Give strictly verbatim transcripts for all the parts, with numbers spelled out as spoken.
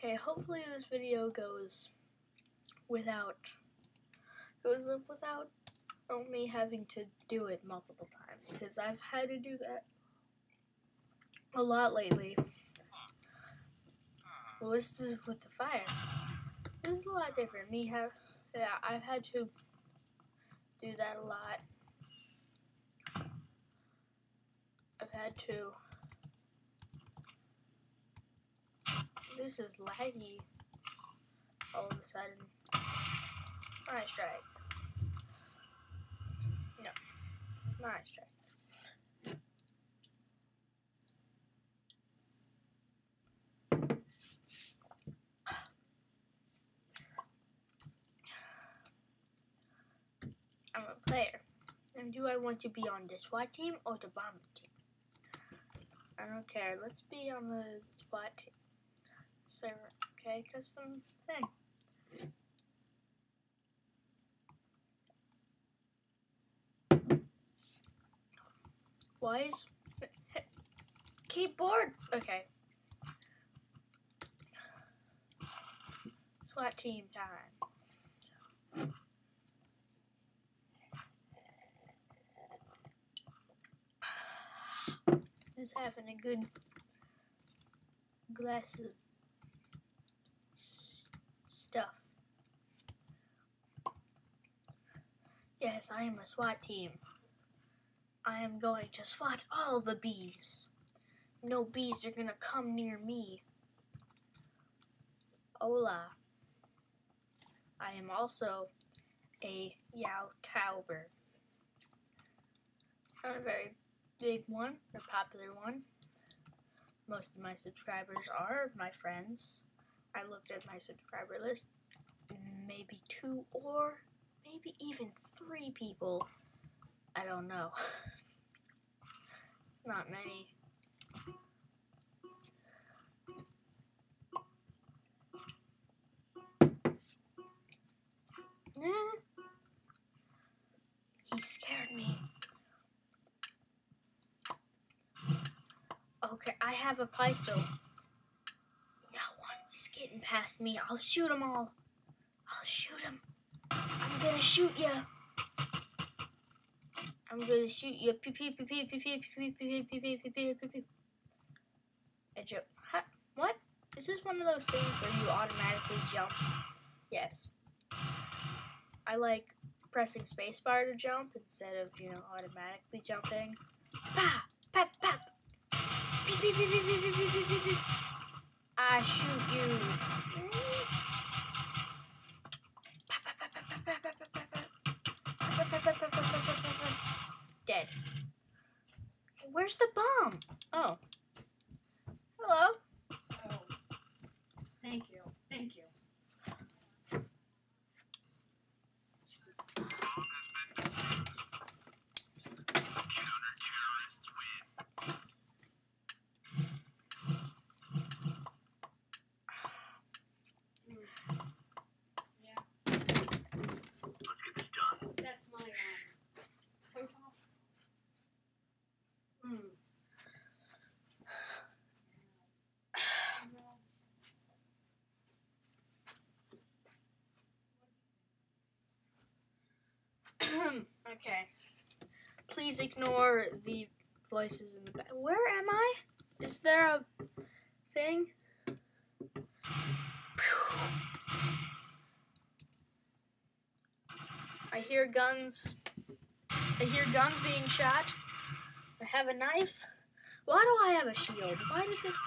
Okay, hopefully this video goes without goes up without oh, me having to do it multiple times, because I've had to do that a lot lately. Well, this is with the fire. This is a lot different. Me have yeah, I've had to do that a lot. I've had to. This is laggy. All of a sudden, Minestrike. No, Minestrike. I'm a player. And do I want to be on the SWAT team or the bombing team? I don't care. Let's be on the SWAT team server. Okay, custom thing. Why is keyboard? Okay. SWAT team time. Just having a good glass of s stuff. Yes, I am a SWAT team. I am going to SWAT all the bees. No bees are gonna come near me. Hola. I am also a Yao Tauber. Not a very big one, or popular one. Most of my subscribers are my friends. I looked at my subscriber list. Maybe two or maybe even three people. I don't know. It's not many. Eh. He scared me. Okay, I have a pistol. No one is getting past me. I'll shoot them all. I'll shoot them. I'm gonna shoot you. I'm gonna shoot you. Pew pew pew pew pew pew pew pew pew pew pew pew pew. A joke. What? Is this one of those things where you automatically jump? Yes. I like pressing spacebar to jump instead of, you know, automatically jumping. Pa! Pap! Pap! Beep, beep, beep, beep, beep, beep, beep, beep, beep. I shoot you. Dead. Where's the bomb? Oh. Hello. Oh. Thank you. Thank you. That's my um, profile. Hmm. Okay. Please ignore the voices in the back. Where am I? Is there a thing? I hear guns. I hear guns being shot. I have a knife. Why do I have a shield? Why did it...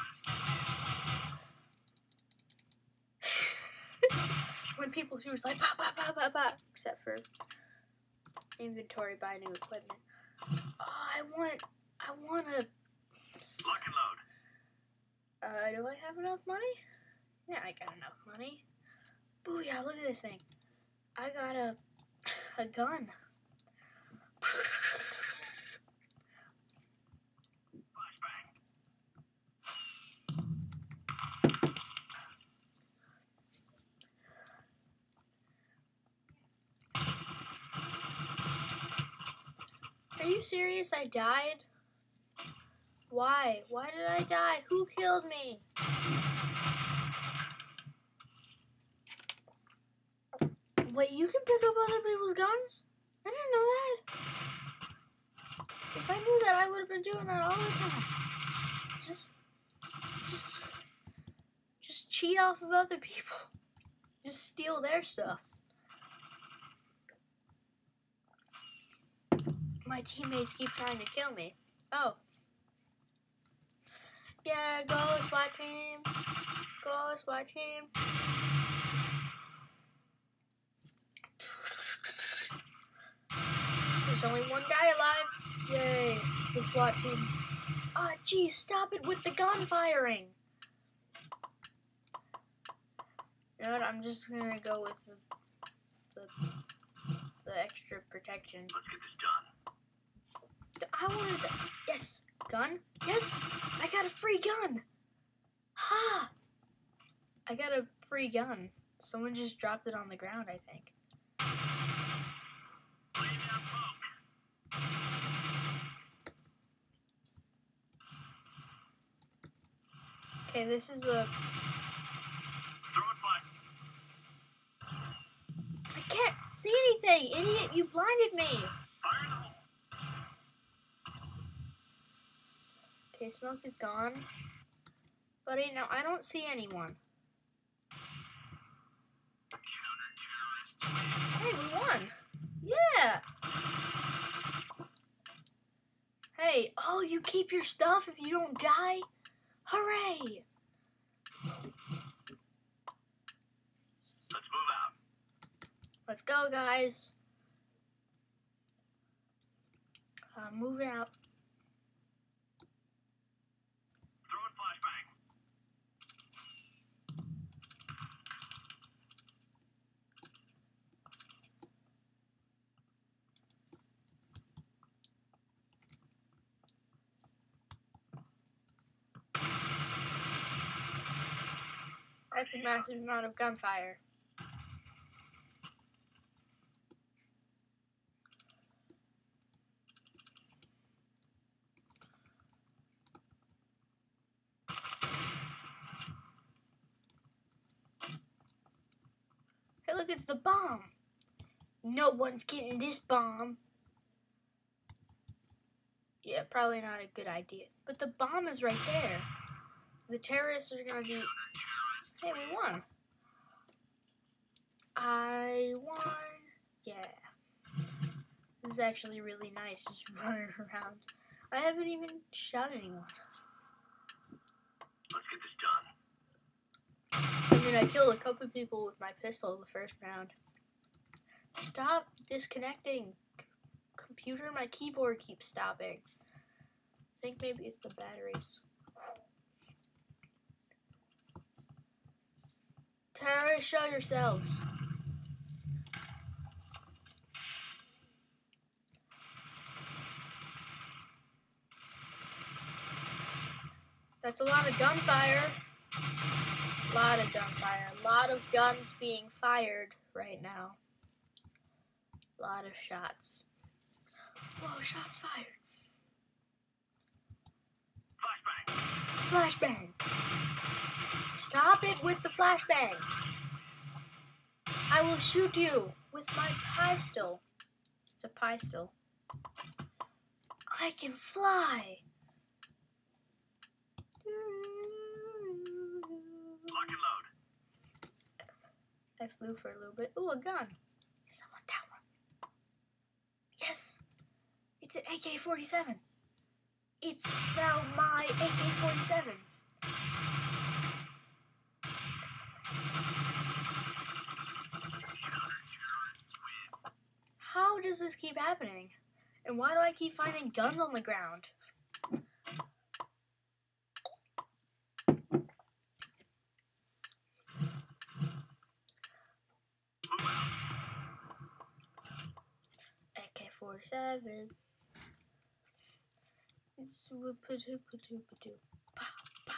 When people shoot, it's like pop, pop, pop, pop, pop. Except for inventory, buy new equipment. Oh, I want, I want to... Lock and load. Uh, do I have enough money? Yeah, I got enough money. Booyah, look at this thing. I got a, a gun. Are you serious? I died? Why? Why did I die? Who killed me? Wait, you can pick up other people's guns? I didn't know that. If I knew that, I would have been doing that all the time. Just, just, just cheat off of other people. Just steal their stuff. My teammates keep trying to kill me. Oh. Yeah, go SWAT team. Go SWAT team. There's only one guy alive. Yay, the SWAT team. Ah, oh, geez, stop it with the gun firing. You know what? I'm just gonna go with the the, the extra protection. Let's get this done. I wanted that. Yes, gun. Yes, I got a free gun. Ha! I got a free gun. Someone just dropped it on the ground, I think. Okay, this is a... I can't see anything! Idiot, you blinded me! Okay, smoke is gone. Buddy, now I don't see anyone. Hey, we won! Yeah! Hey, oh, you keep your stuff if you don't die? Hooray! Let's move out. Let's go, guys. Uh, moving out. Throw in flashbang. That's a massive amount of gunfire. Hey, look, it's the bomb. No one's getting this bomb. Yeah, probably not a good idea. But the bomb is right there. The terrorists are gonna be... Hey, we won. I won. Yeah. This is actually really nice, just running around. I haven't even shot anyone. Let's get this done. I mean, I killed a couple people with my pistol the first round. Stop disconnecting. C- computer, my keyboard keeps stopping. I think maybe it's the batteries. Terrorists, show yourselves. That's a lot of gunfire. A lot of gunfire. A lot of guns being fired right now. A lot of shots. Whoa, shots fired. Flashbang. Flashbang. Stop it with the flashbangs. I will shoot you with my pistol. It's a pistol. I can fly. Lock and load. I flew for a little bit. Ooh, a gun. Yes, I want that one. Yes. It's an A K forty-seven. It's now my A K forty-seven. How does this keep happening? And why do I keep finding guns on the ground? A K forty-seven. It's whoop-a-doop-a-doop-a-doop. Pow, pow.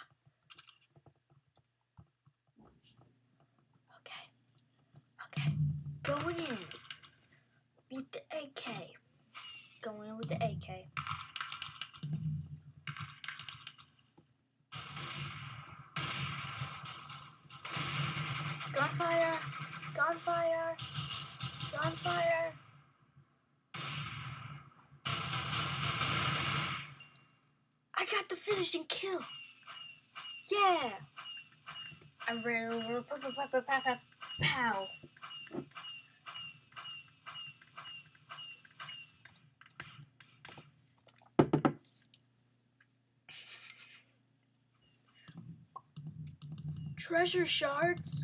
Okay. Okay. Going in with the A K. Going in with the A K. Gunfire! Gunfire! Gunfire! I got the finishing kill! Yeah! I ran over. Pow, pow, pow, pow, pow, pow. Treasure shards?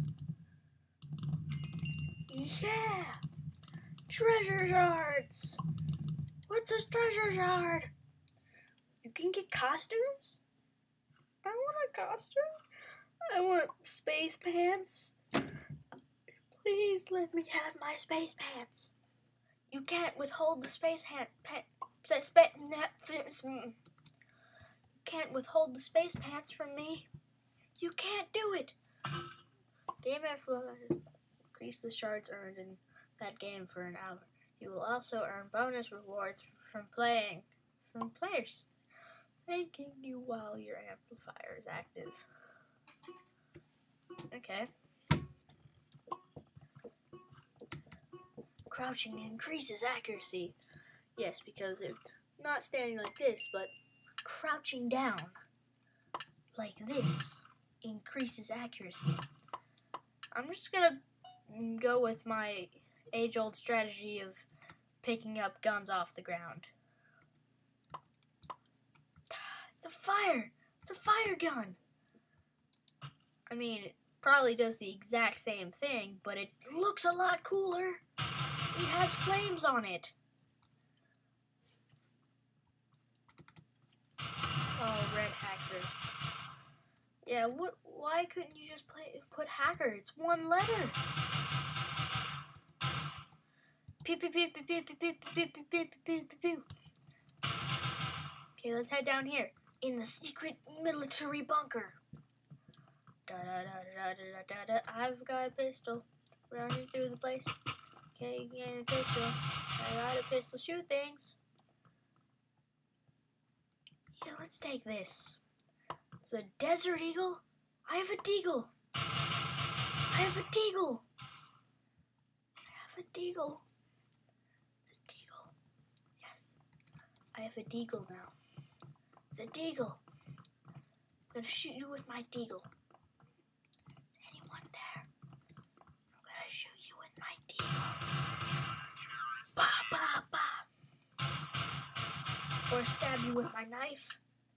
Yeah! Treasure shards! What's a treasure shard? You can get costumes? I want a costume. I want space pants. Please let me have my space pants. You can't withhold the space hand. Pa, spa, you can't withhold the space pants from me. You can't do it. Game after increase the shards earned in that game for an hour. You will also earn bonus rewards from playing from players thanking you while your amplifier is active. Okay. Crouching increases accuracy. Yes, because it's not standing like this, but crouching down like this increases accuracy. I'm just gonna go with my age-old strategy of picking up guns off the ground. It's a fire! It's a fire gun! I mean, it probably does the exact same thing, but it looks a lot cooler. It has flames on it. Oh, red hacker. Yeah, what? Why couldn't you just play, put hacker? It's one letter. Pew pew pew pew pew pew pew pew pew pew pew pew. Okay, let's head down here in the secret military bunker. Da da da da da da da. I've got a pistol running through the place. Okay, get a pistol. I got a pistol. Shoot things. Yeah, let's take this. It's a desert eagle. I have a deagle. I have a deagle. I have a deagle. It's a deagle. Yes. I have a deagle now. It's a deagle. I'm gonna shoot you with my deagle. Is anyone there? I'm gonna shoot you with my deagle. Ba ba ba. Or stab you with my knife.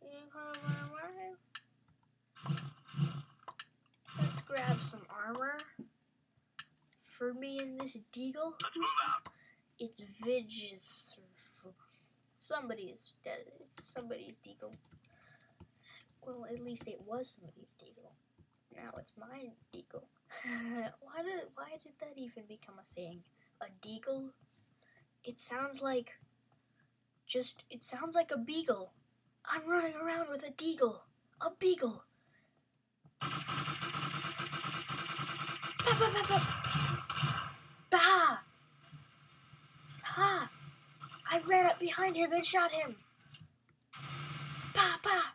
Let's grab some armor for me and this deagle. It's Vidge's. Somebody's dead. It's somebody's deagle. Well, at least it was somebody's deagle. Now it's my deagle. why did why did that even become a thing? A deagle? It sounds like just it sounds like a beagle. I'm running around with a deagle. A beagle. Ba ba ba ba. Bah! Ha! I ran up behind him and shot him. Bah bah!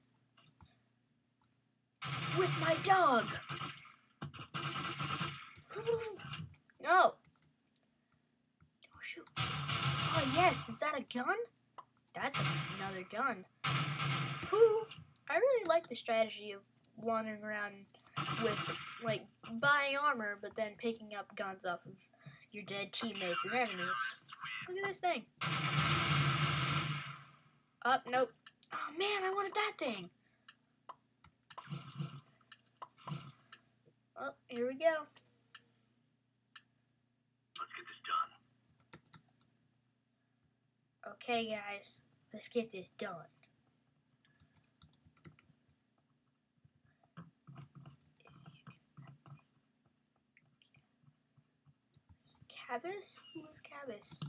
With my dog. No. Don't shoot. Oh yes, is that a gun? That's another gun. Whew. I really like the strategy of wandering around with, like, buying armor, but then picking up guns off of your dead teammates and enemies. Look at this thing. Up, oh, nope. Oh man, I wanted that thing. Well, here we go. Let's get this done. Okay, guys, let's get this done. Cabas? Who's Cabas?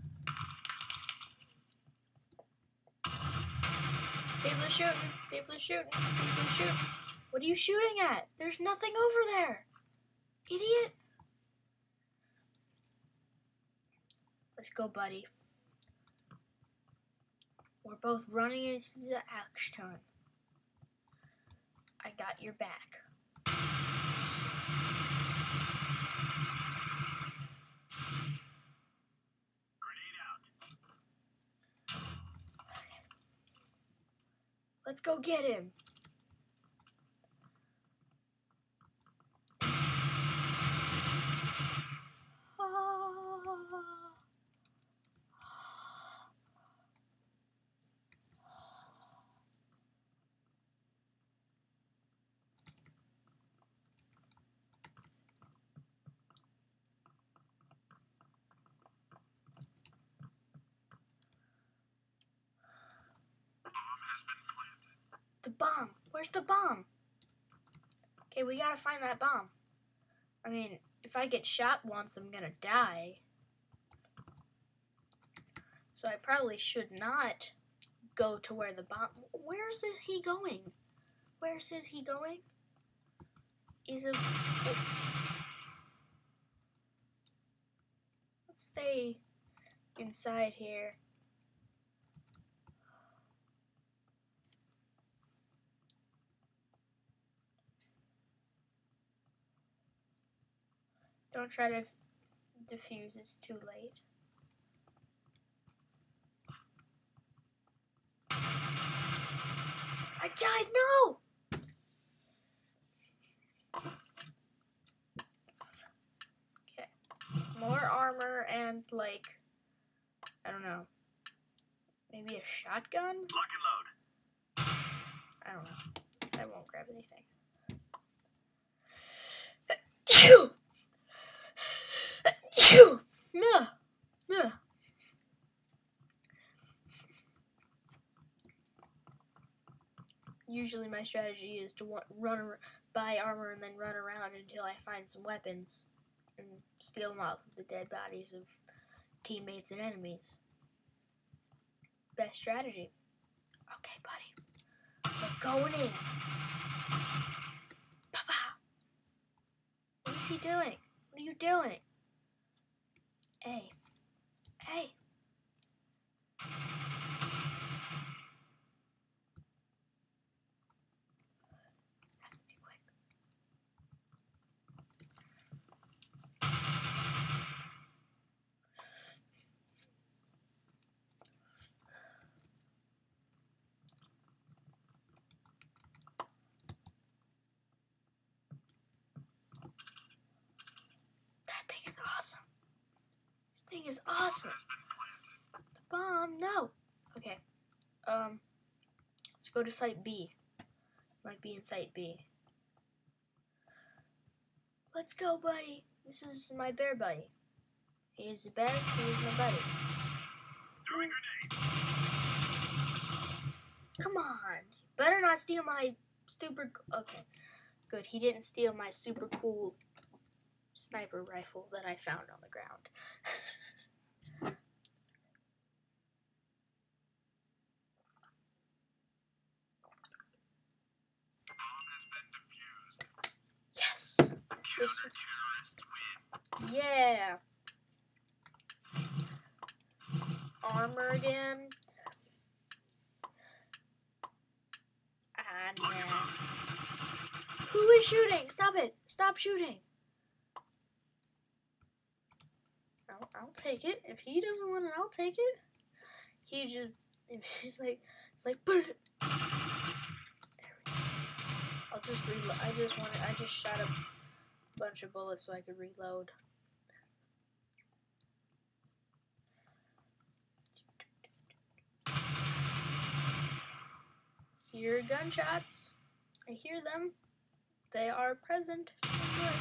People are shooting. People are shooting. People are shooting. What are you shooting at? There's nothing over there. Idiot. Let's go, buddy. We're both running into the action. I got your back. Let's go get him. The bomb. Where's the bomb? Okay, we gotta find that bomb. I mean, if I get shot once, I'm gonna die. So I probably should not go to where the bomb... Where's this he going? Where's is he going? Is it... Let's stay inside here. Don't try to defuse, it's too late. I died, no! Okay. More armor and, like, I don't know. Maybe a shotgun? Lock and load. I don't know. I won't grab anything. Achoo! Achoo! No! No! Usually my strategy is to want, run, buy armor and then run around until I find some weapons and steal them off of the dead bodies of teammates and enemies. Best strategy. Okay, buddy. We're going in. Papa! What is he doing? What are you doing? Hey. Hey. Thing is awesome. The bomb, no. Okay. Um, let's go to site B. Might be in site B. Let's go, buddy. This is my bear buddy. He is the bear. He is my buddy. Throwing grenade. Come on. Better not steal my super. Okay. Good. He didn't steal my super cool sniper rifle that I found on the ground. Yes. This, yeah. Armor again. And yeah. Who is shooting? Stop it. Stop shooting. I'll, I'll take it. If he doesn't want it, I'll take it. He just, he's like, it's like, put it. There we go. I'll just reload. I just wanted, I just shot a bunch of bullets so I could reload. Hear gunshots. I hear them. They are present somewhere.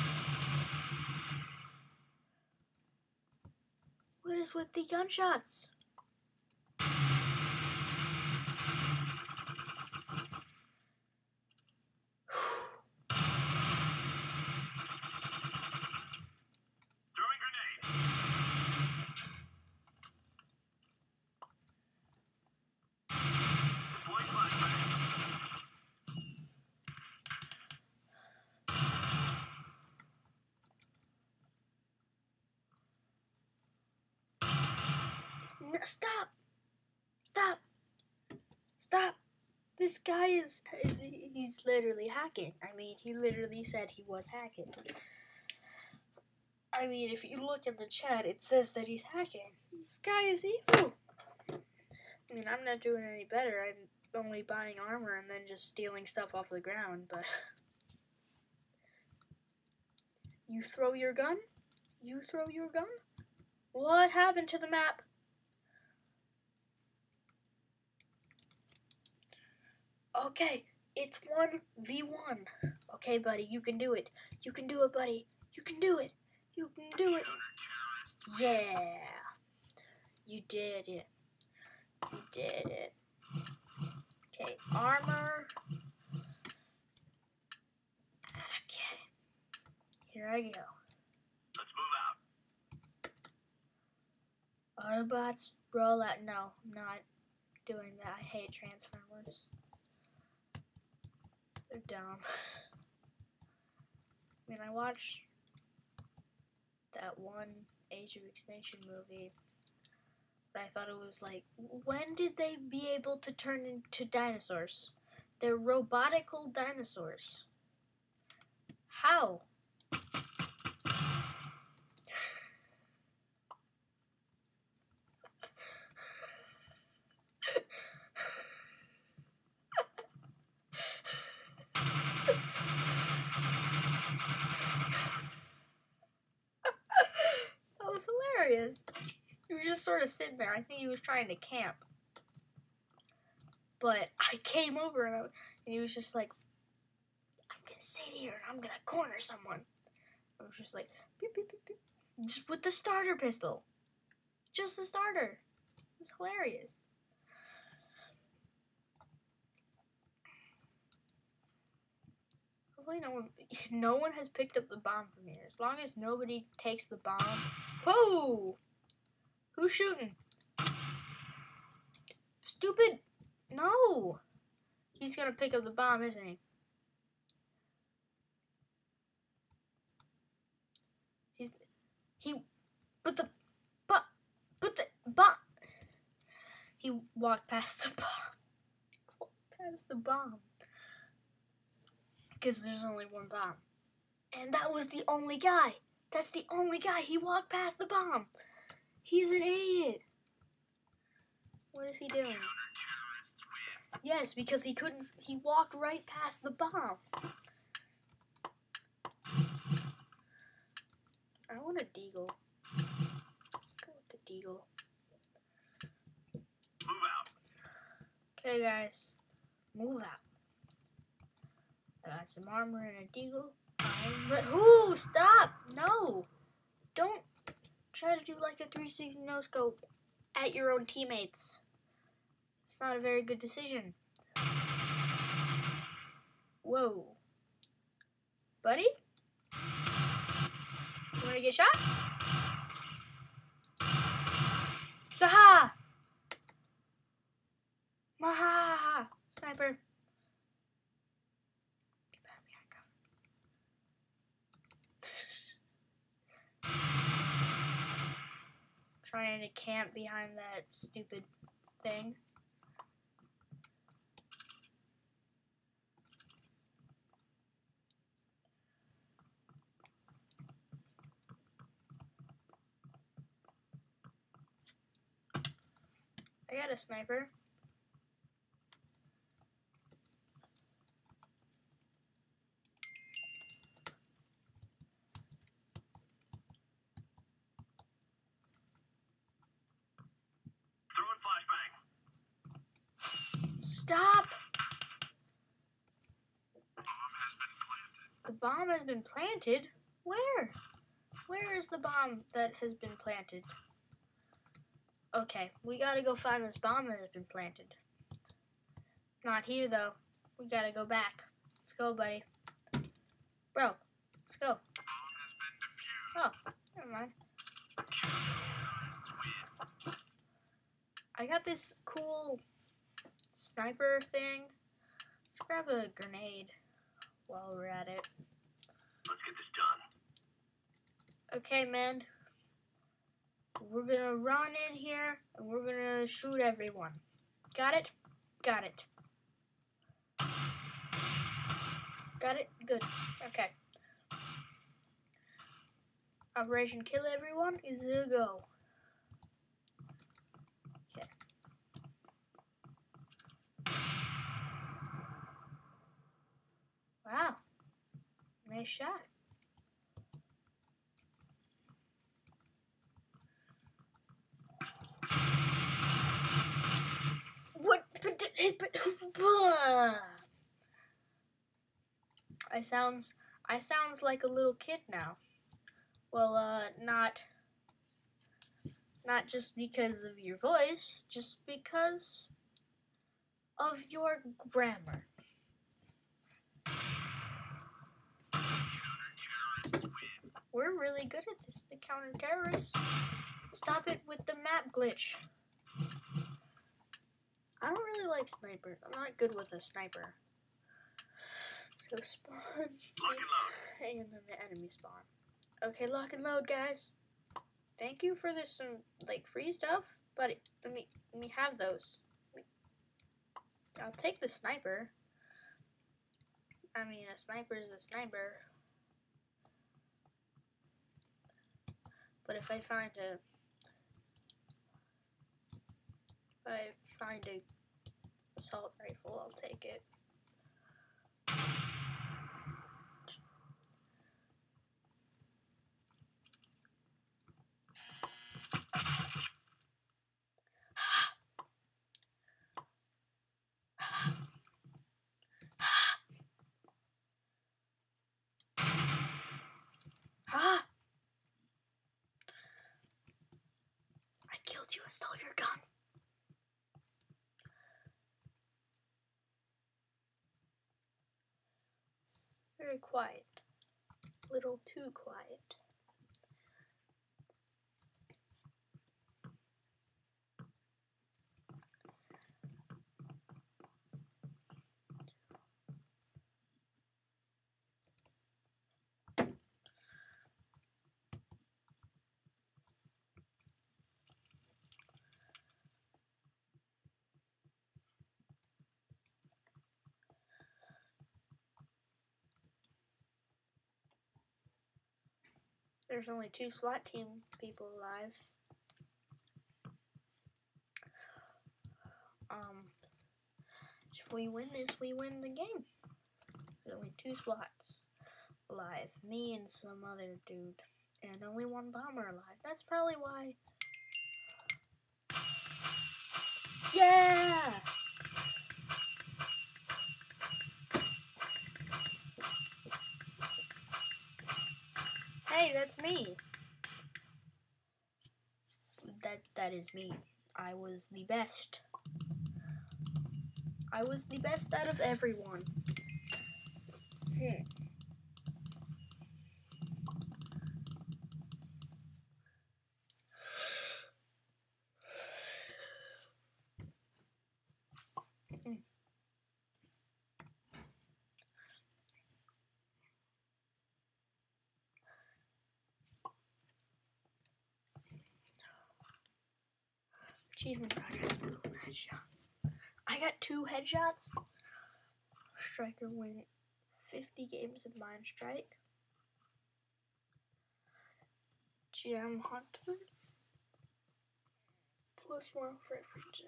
What is with the gunshots? Throwing grenade. Deploying flashbang. No, stop! Stop! Stop! This guy is, he's literally hacking. I mean, he literally said he was hacking. I mean, if you look in the chat, it says that he's hacking. This guy is evil. I mean, I'm not doing any better. I'm only buying armor and then just stealing stuff off the ground, but... You throw your gun? You throw your gun? What happened to the map? Okay, it's one v one. Okay, buddy, you can do it. You can do it, buddy. You can do it. You can do it. Yeah. You did it. You did it. Okay, armor. Okay. Here I go. Let's move out. Autobots, roll out. No, I'm not doing that. I hate Transformers. They're dumb. I mean, I watched that one Age of Extinction movie, but I thought it was like, when did they be able to turn into dinosaurs? They're robotical dinosaurs. How? That was hilarious. He was just sort of sitting there. I think he was trying to camp. But I came over and, I, and he was just like, I'm going to sit here and I'm going to corner someone. I was just like, beep, beep, beep, beep. Just with the starter pistol. Just the starter. It was hilarious. Hopefully no one, no one has picked up the bomb from here. As long as nobody takes the bomb. Whoa! Who's shooting? Stupid! No! He's gonna pick up the bomb, isn't he? He's he, but the, but, but the bomb. He walked past the bomb. He walked past the bomb. Because there's only one bomb. And that was the only guy. That's the only guy. He walked past the bomb. He's an idiot. What is he doing? Yes, because he couldn't, he walked right past the bomb. I want a deagle. Let's go with the deagle. Move out. Okay, guys. Move out. I got some armor and a deagle. I'm re- Ooh, stop! No! Don't try to do like a three sixty no-scope at your own teammates. It's not a very good decision. Whoa. Buddy? You wanna get shot? Aha! Maha! Sniper. Get back behind cover. Trying to camp behind that stupid thing. I got a sniper. Throwing flashbang. Stop! Bomb has been planted. The bomb has been planted? Where? Where is the bomb that has been planted? Okay, we gotta go find this bomb that has been planted. Not here, though. We gotta go back. Let's go, buddy. Bro, let's go. Bomb has been defused. Oh, never mind. Terrorists win. I got this cool sniper thing. Let's grab a grenade while we're at it. Let's get this done. Okay, man. We're gonna run in here and we're gonna shoot everyone. Got it? Got it. Got it? Good. Okay. Operation Kill Everyone is a go. Okay. Nice shot. What? I sounds I sounds like a little kid now. Well, uh, not not just because of your voice, just because of your grammar. We're really good at this, the counter-terrorists. Stop it with the map glitch. I don't really like snipers. I'm not good with a sniper. So spawn, Lock and load. and then the enemy spawn. Okay, lock and load, guys. Thank you for this some like free stuff, but it, let me let me have those. I'll take the sniper. I mean, a sniper is a sniper. But if I find a, if I find a assault rifle, I'll take it. Ha! I killed you and stole your gun. Very quiet. A little too quiet. There's only two SWAT team people alive. Um, if we win this, we win the game. There's only two SWATs alive. Me and some other dude. And only one bomber alive. That's probably why. Yeah! Hey, that's me. That that is me. I was the best. I was the best out of everyone. Hmm. Mm. Achievement progress. Boom, headshot. I got two headshots. Striker win fifty games of Minestrike. Gem hunter. Plus one for every gem.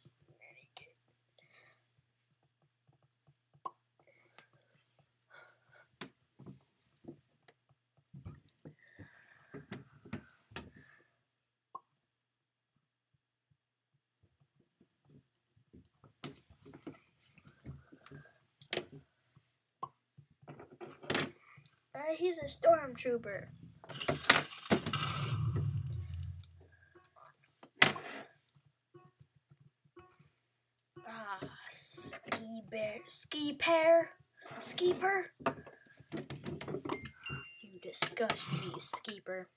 Uh, he's a stormtrooper. Ah, ski bear, ski pair, skeeper. You disgust me, skeeper.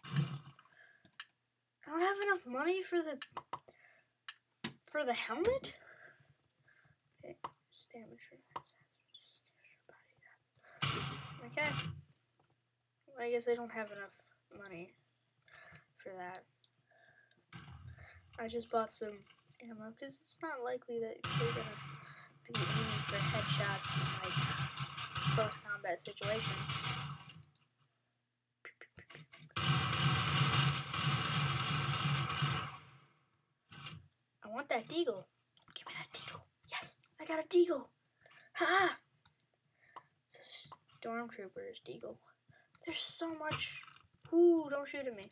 I don't have enough money for the for the helmet. Okay, just damage for that. Okay. I guess I don't have enough money for that. I just bought some ammo because it's not likely that you're gonna be aiming for headshots in like close combat situations. I want that deagle. Give me that deagle. Yes, I got a deagle. Ha! It's a Stormtroopers, Deagle. There's so much. Ooh, don't shoot at me.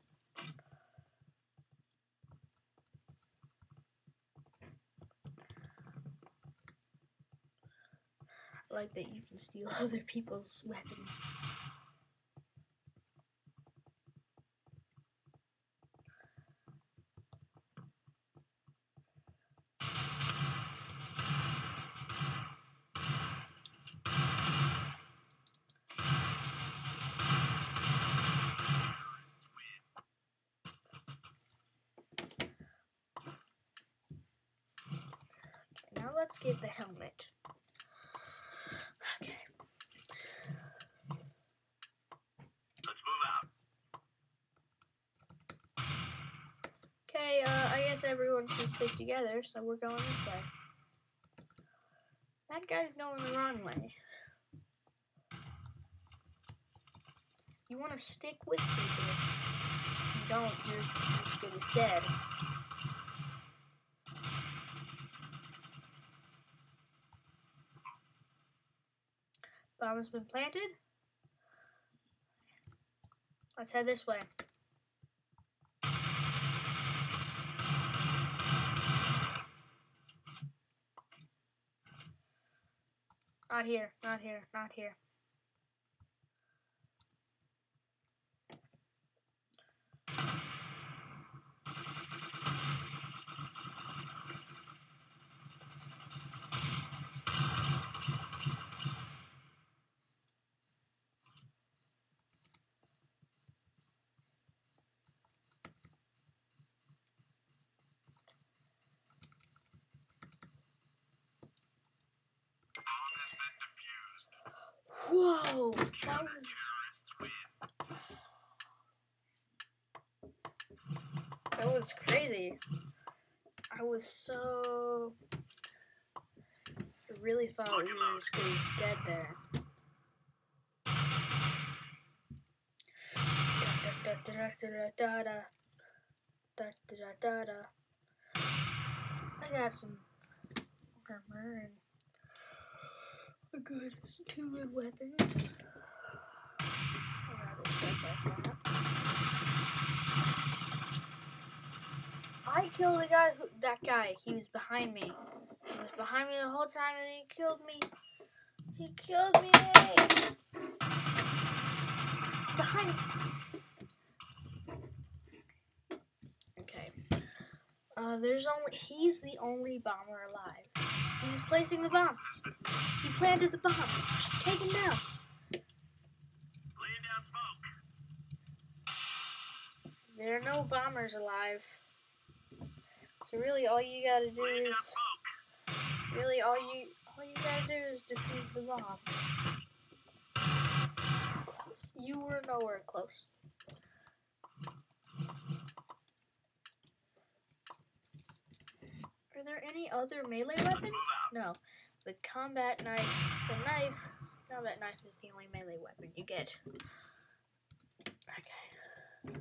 I like that you can steal other people's weapons. Now let's get the helmet. Okay. Let's move out. Okay, uh, I guess everyone can stick together, so we're going this way. That guy's going the wrong way. You want to stick with people. If you don't, you're as good as dead. Bomb has been planted. Let's head this way. Not here, not here, not here. Whoa, that was that was crazy. I was so I really thought we were just going to be dead there. Da, da, da, da, da, da, da, da, da, da. I got some armor and a good, two good weapons. I killed the guy who, that guy, he was behind me. He was behind me the whole time and he killed me. He killed me. Behind me. Okay. Uh, there's only, he's the only bomber alive. He's placing the bomb. He planted the bomb. Take him down. Laying down smoke. There are no bombers alive. So really all you gotta do Laying down is smoke. really all you all you gotta do is defuse the bomb. So close. You were nowhere close. Are there any other melee weapons? No. The combat knife, the knife, combat knife is the only melee weapon you get. Okay.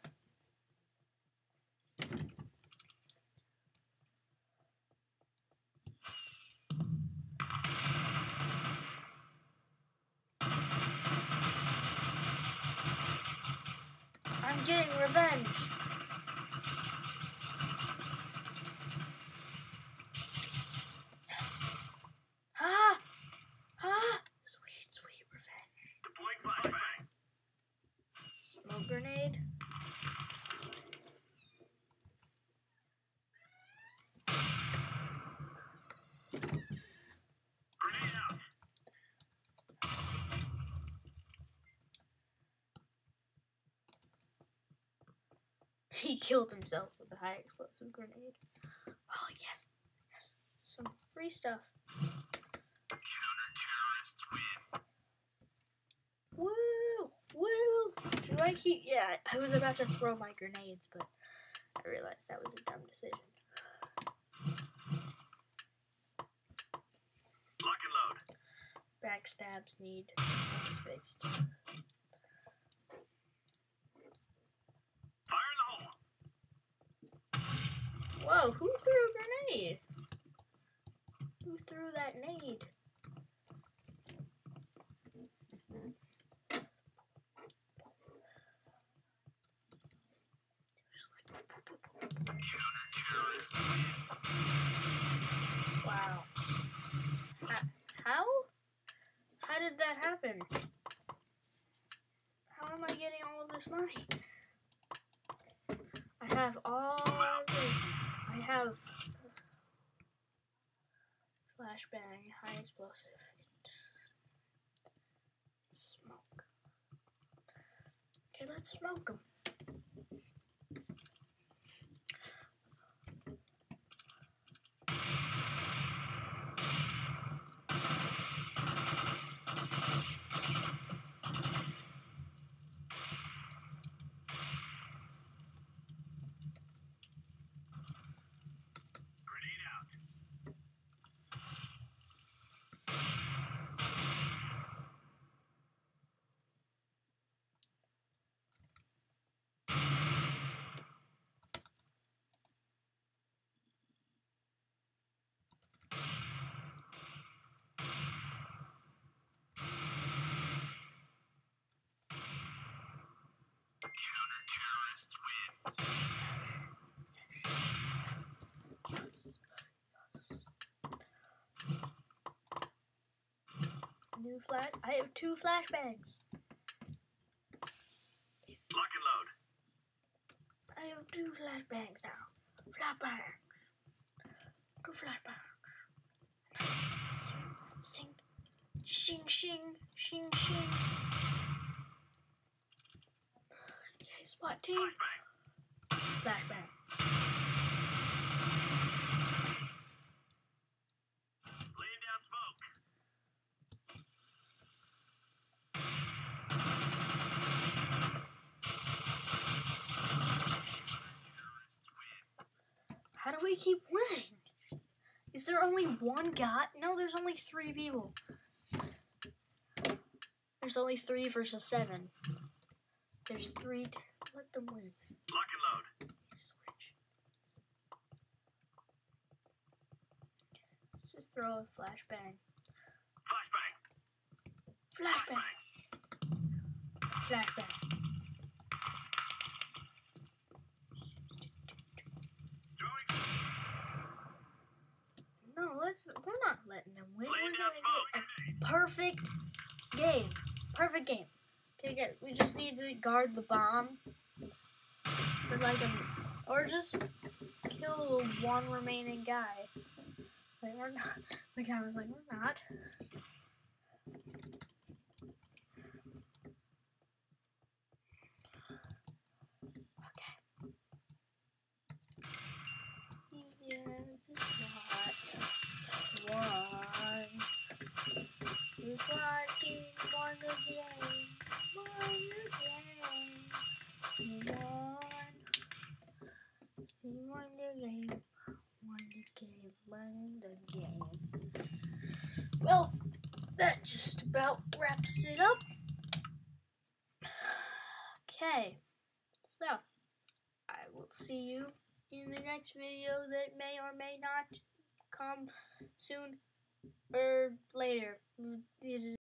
I'm getting revenge. Ah! Ah! Sweet, sweet revenge. Deploying flashbang. Smoke grenade. Grenade out. He killed himself with a high explosive grenade. Oh, yes. Yes. Some free stuff. Counter-terrorists win. Woo! Woo! Do I keep... Yeah, I was about to throw my grenades, but I realized that was a dumb decision. Lock and load. Backstabs need fixed. Fire in the hole. Whoa, who threw a grenade? Who threw that nade? did that happen? How am I getting all of this money? I have all this. I have flashbang, high explosive, smoke. Okay, let's smoke them. Grenade out. Counter-terrorists win. New flash. I have two flashbangs. Lock and load. I have two flashbangs now. Flashbangs. Two flashbangs. Sing, sing, shing, shing, shing, shing. Okay, SWAT team. Flashbang. Flashbang. Laying down smoke. Terrorists win. How do we keep winning? Is there only one guy? No, there's only three people. There's only three versus seven. There's three. T- let them win. Lock and load. Switch. Let's just throw a flashbang. Flashbang. Flashbang. Flashbang. Throwing. No, let's. We're not letting them win. Laying We're down doing smoke. a perfect game. Perfect game. Okay, get. We just need to guard the bomb for like a, or just kill one remaining guy. Like we're not. The guy was like, we're not. Okay. Yeah, this is what one. This one won the game. Won the game. He won. He won the game. Won the game. Won the game. Well, that just about wraps it up. Okay. So, I will see you in the next video that may or may not come soon or later.